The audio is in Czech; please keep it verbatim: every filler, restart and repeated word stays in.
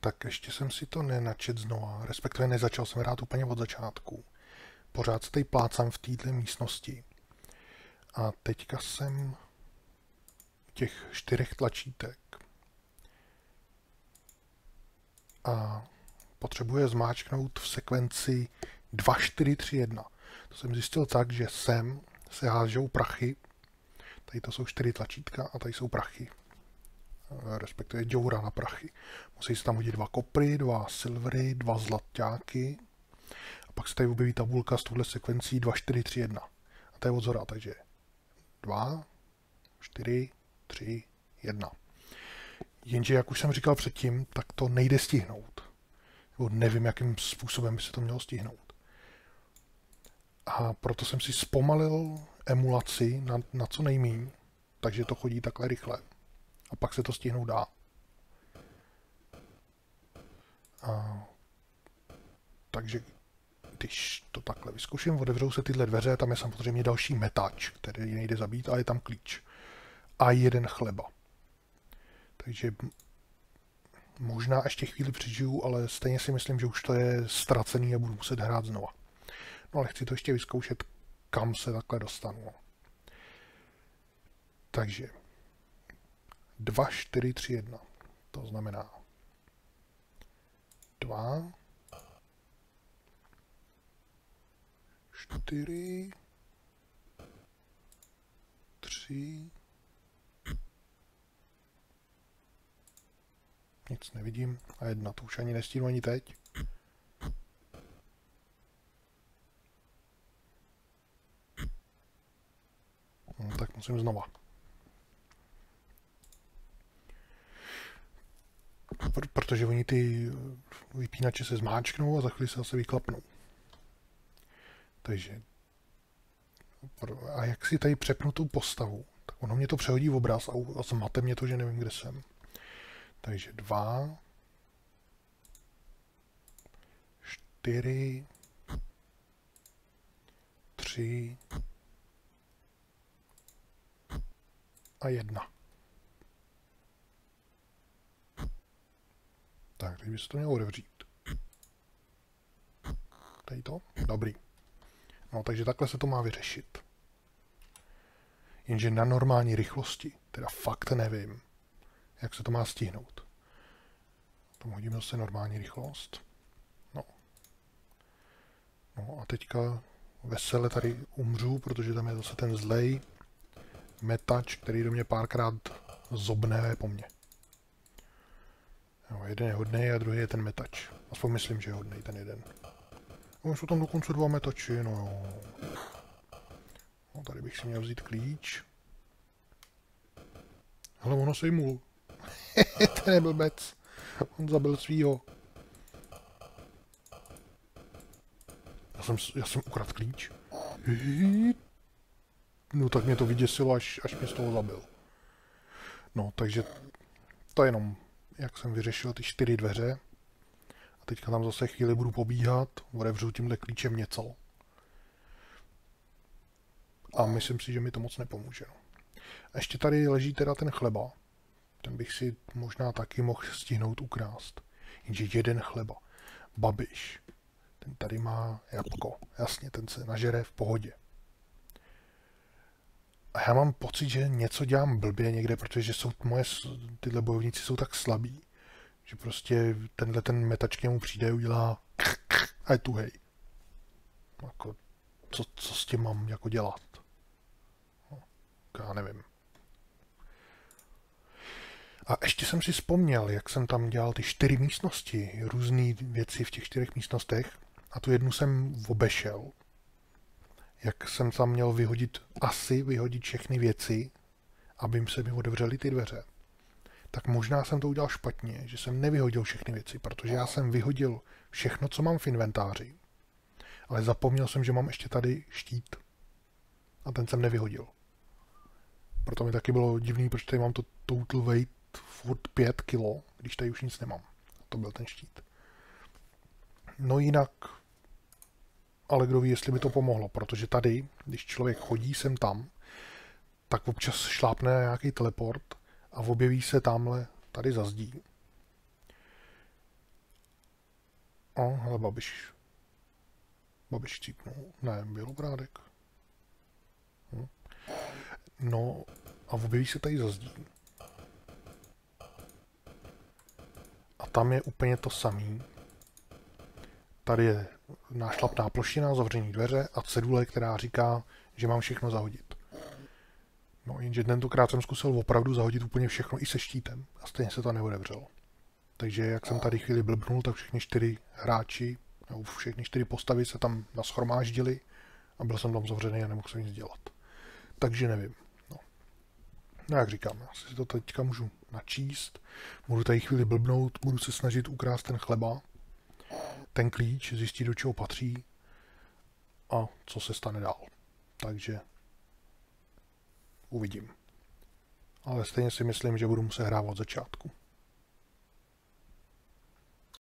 tak ještě jsem si to nenačet znova, respektive nezačal jsem hrát úplně od začátku. Pořád se tady plácám v této místnosti. A teďka jsem těch čtyřech tlačítek. A potřebuje zmáčknout v sekvenci dva, čtyři, tři, jedna. To jsem zjistil tak, že sem se hážou prachy. Tady to jsou čtyři tlačítka a tady jsou prachy. Respektive děura na prachy. Musí se tam hodit dva kopry, dva silvery, dva zlaťáky. A pak se tady objeví tabulka s touhle sekvencí dva, čtyři, tři, jedna. A to je od zhora, takže dva, čtyři, tři, jedna. Jenže, jak už jsem říkal předtím, tak to nejde stihnout. Nebo nevím, jakým způsobem by se to mělo stihnout. A proto jsem si zpomalil emulaci na, na co nejméně, takže to chodí takhle rychle. A pak se to stihnout dá. A, takže když to takhle vyzkouším, otevřou se tyhle dveře, tam je samozřejmě další metač, který nejde zabít, a je tam klíč. A jeden chleba. Takže možná ještě chvíli přežiju, ale stejně si myslím, že už to je ztracený a budu muset hrát znova. No ale chci to ještě vyzkoušet, kam se takhle dostanu. Takže dva, čtyři, tři, jedna. To znamená dva, čtyři, tři, nic nevidím, a jedna, to už ani nestínu ani teď. No, tak musím znova. Pr- protože oni ty vypínače se zmáčknou a za chvíli se zase vyklapnou. Takže a jak si tady přepnu tu postavu, tak ono mě to přehodí v obraz a, a zmate mě to, že nevím, kde jsem. Takže dva, čtyři, tři a jedna. Tak, teď by se to mělo otevřít. Tady to? Dobrý. No, takže takhle se to má vyřešit. Jenže na normální rychlosti, teda fakt nevím, jak se to má stihnout. Tam hodíme zase normální rychlost. No. No a teďka vesele tady umřu, protože tam je zase ten zlej metač, který do mě párkrát zobne po mně. Jo, jeden je hodnej a druhý je ten metač. Aspoň myslím, že je hodnej ten jeden. No, jsou tam dokonce dva metači, no jo. No, tady bych si měl vzít klíč. Hele, ono sejmul. Ten je blbec. On zabil svýho. Já jsem, já jsem ukradl klíč. No tak mě to vyděsilo, až, až mě z toho zabil. No, takže to je jenom, jak jsem vyřešil ty čtyři dveře. A teďka tam zase chvíli budu pobíhat, otevřu tímhle klíčem něco. A myslím si, že mi to moc nepomůže. A ještě tady leží teda ten chleba. Ten bych si možná taky mohl stihnout ukrást. Jenže jeden chleba. Babiš. Ten tady má jabko. Jasně, ten se nažere v pohodě. A já mám pocit, že něco dělám blbě někde, protože jsou moje, tyhle bojovníci jsou tak slabí, že prostě tenhle ten metač k němu přijde, udělá a je tuhej. Jako, co, co s tím mám jako dělat? No, já nevím. A ještě jsem si vzpomněl, jak jsem tam dělal ty čtyři místnosti, různé věci v těch čtyřech místnostech, a tu jednu jsem obešel. Jak jsem tam měl vyhodit, asi vyhodit všechny věci, aby se mi otevřely ty dveře. Tak možná jsem to udělal špatně, že jsem nevyhodil všechny věci, protože já jsem vyhodil všechno, co mám v inventáři. Ale zapomněl jsem, že mám ještě tady štít. A ten jsem nevyhodil. Proto mi taky bylo divný, proč tady mám to total weight furt pět kilo, když tady už nic nemám. To byl ten štít. No jinak, ale kdo ví, jestli by to pomohlo, protože tady, když člověk chodí sem tam, tak občas šlápne nějaký teleport a objeví se tamhle tady za zdí. O, hele, Babiš. Babiš cípnul. Ne, Bělobrádek. Hm. No, a objeví se tady za zdí. A tam je úplně to samý. Tady je nášlapná plošina, zavřený dveře a cedule, která říká, že mám všechno zahodit. No, jenže tentokrát jsem zkusil opravdu zahodit úplně všechno i se štítem a stejně se to neodevřelo. Takže jak jsem tady chvíli blbnul, tak všechny čtyři hráči, nebo všechny čtyři postavy se tam nashromáždili a byl jsem tam zavřený a nemohl jsem nic dělat. Takže nevím. No, no jak říkám, asi si to teďka můžu načíst, budu tady chvíli blbnout, budu se snažit ukrást ten chleba, ten klíč, zjistit, do čeho patří a co se stane dál. Takže uvidím. Ale stejně si myslím, že budu muset hrát od začátku.